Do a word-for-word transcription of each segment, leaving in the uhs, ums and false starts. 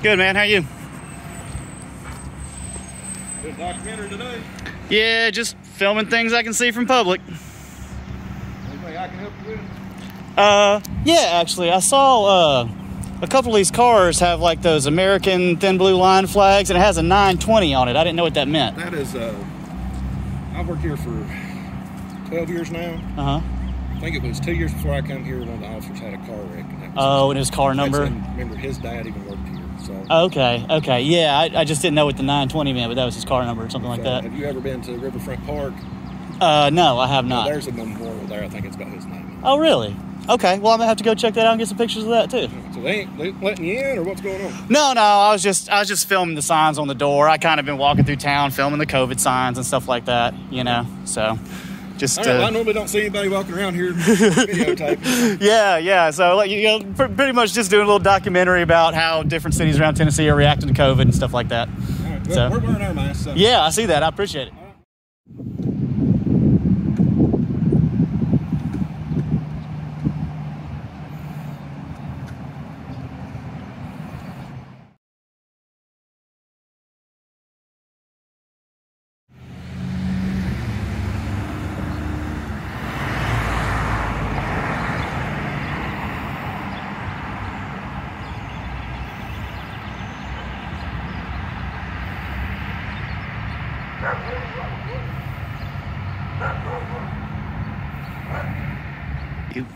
Good, man. How are you? Good documentary today. Yeah, just filming things I can see from public. Anything I can help you with? Uh, yeah, actually, I saw uh, a couple of these cars have like those American thin blue line flags, and it has a nine twenty on it. I didn't know what that meant. That is, uh, I've worked here for twelve years now. Uh huh. I think it was two years before I come here, one of the officers had a car wreck. And that was Oh, and his car number? when, remember, his dad even worked here. So. Okay, okay. Yeah, I, I just didn't know what the nine twenty meant, but that was his car number or something like So, that. Have you ever been to Riverfront Park? Uh, no, I have Well, not. there's a memorial there. I think it's got his name. Oh, really? Okay, well, I'm gonna have to go check that out and get some pictures of that too. So they ain't they letting you in, or what's going on? No, no, I was just I was just filming the signs on the door. I kind of been walking through town filming the COVID signs and stuff like that, you know. So, just All right, uh, well, I normally don't see anybody walking around here videotaping. yeah, yeah. So, like, you know, pr- pretty much just doing a little documentary about how different cities around Tennessee are reacting to COVID and stuff like that. All right, well, So- we're wearing our masks. So. Yeah, I see that. I appreciate it. You.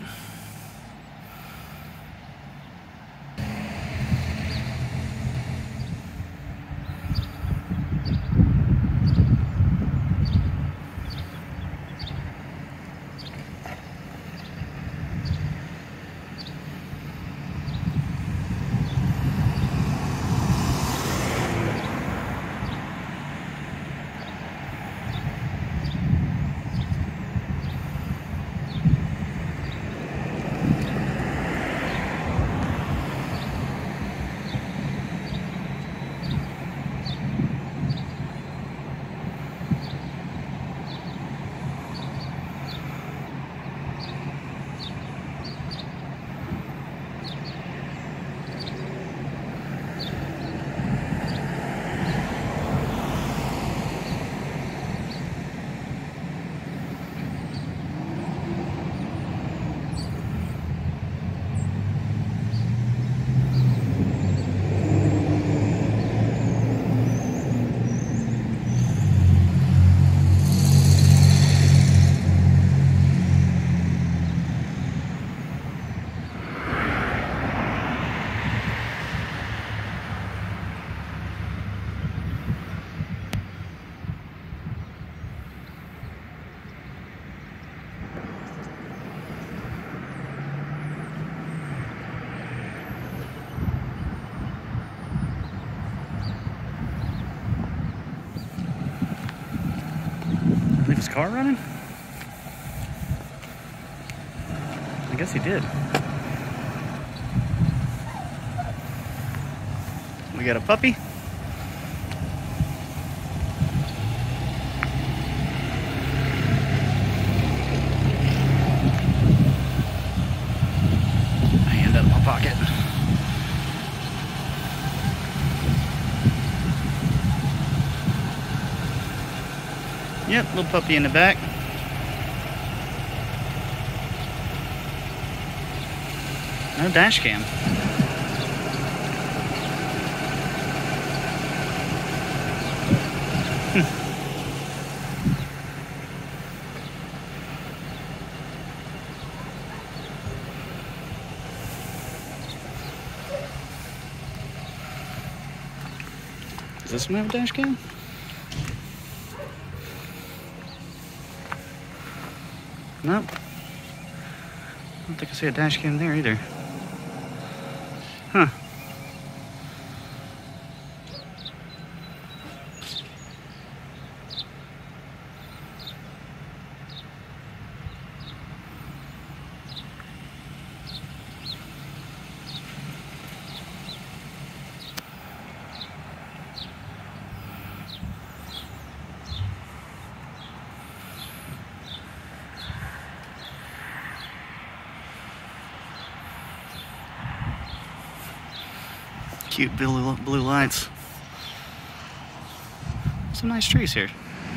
Leave his car running? I guess he did. We got a puppy. Hand out of my pocket. Yep, little puppy in the back. No dash cam. Hmm. Does this one have a dash cam? Nope. I don't think I see a dash cam there either. Huh. Cute blue, blue lights. Some nice trees here.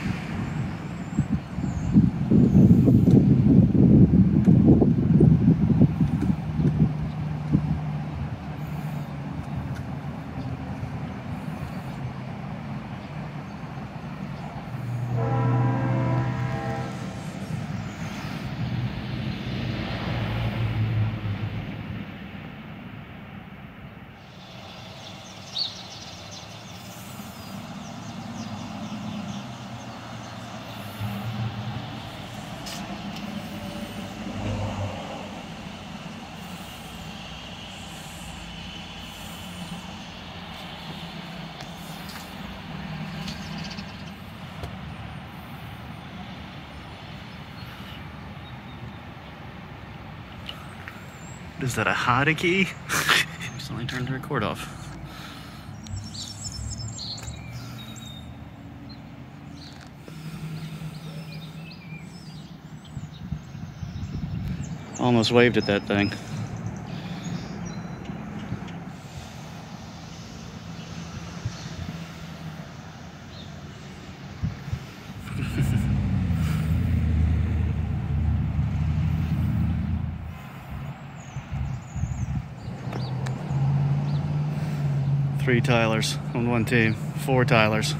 Is that a hotkey? Recently turned the record off. Almost waved at that thing. Three Tylers on one team, four Tylers.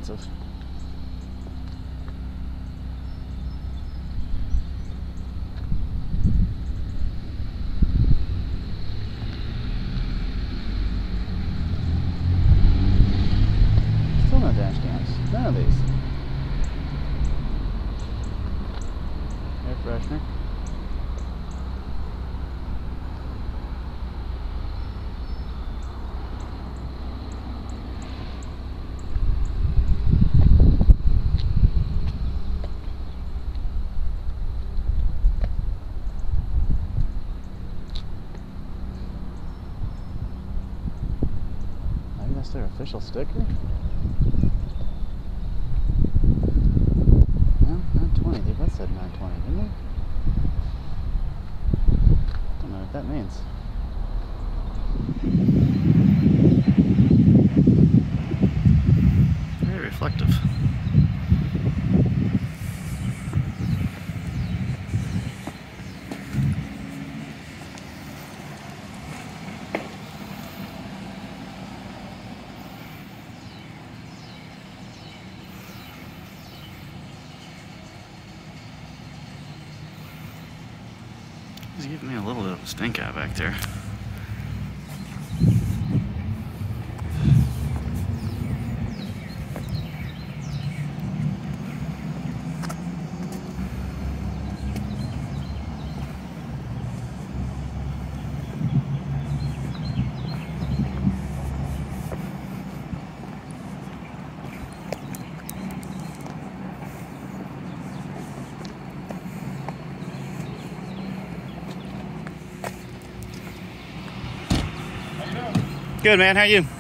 expensive. Still no dash cams. None of these. Air freshener. Maybe that's their official sticker? No, nine twenty. They both said nine twenty, didn't they? I don't know what that means. Very reflective. He's giving me a little bit of a stink eye back there. Good, man. How you?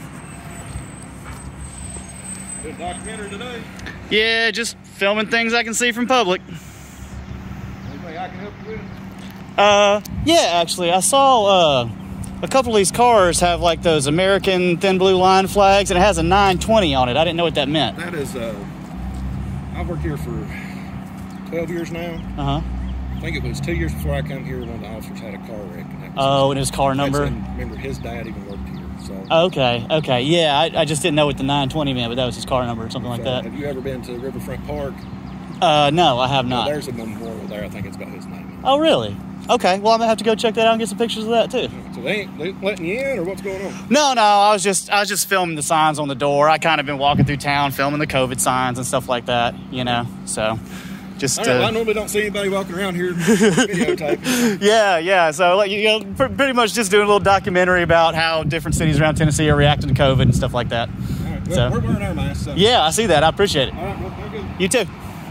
Good documentary today. Yeah, just filming things I can see from public. Anything I can help you with? Uh, yeah, actually, I saw uh, a couple of these cars have like those American thin blue line flags, and it has a nine twenty on it. I didn't know what that meant. That is, uh, I've worked here for twelve years now. Uh huh. I think it was two years before I come here, one of the officers had a car wreck. And that was Oh, and his car number. and remember, his dad even worked here. So. Okay, okay, yeah, I, I just didn't know what the nine twenty meant, but that was his car number or something like So, that. Have you ever been to Riverfront Park? Uh, no, I have Well, not. there's a memorial there. I think it's got his name. Oh, really? Okay, well, I'm gonna have to go check that out and get some pictures of that too. So they ain't they letting you in, or what's going on? No, no, I was just I was just filming the signs on the door. I kind of been walking through town filming the COVID signs and stuff like that, you know. So, just I, know, uh, I normally don't see anybody walking around here videotaping. yeah, yeah. So, like, you know, pr- pretty much just doing a little documentary about how different cities around Tennessee are reacting to COVID and stuff like that. All right, well, So- we're wearing our masks. So. Yeah, I see that. I appreciate it. All right, well, very good. You too.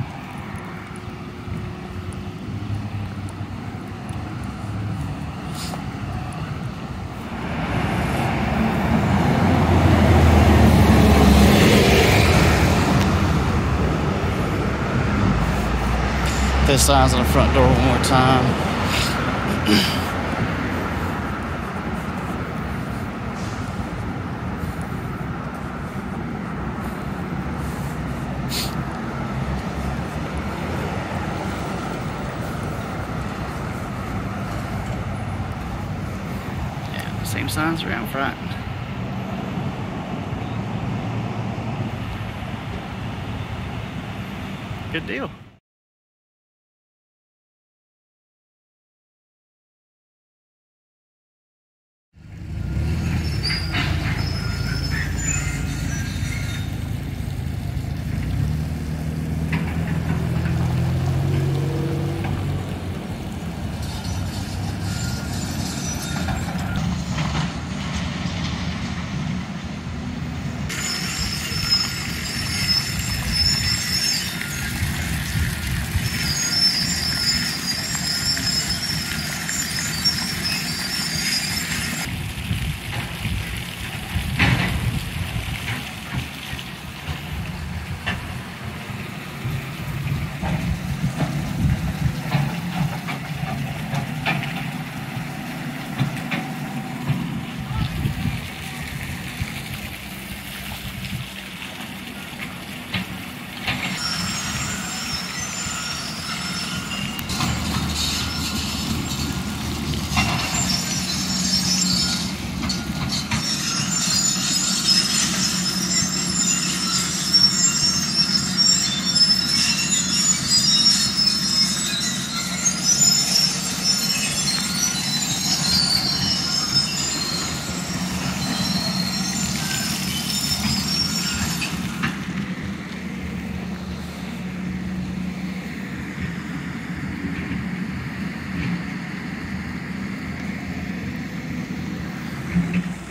There's signs on the front door one more time. Yeah, same signs around front. Good deal. you.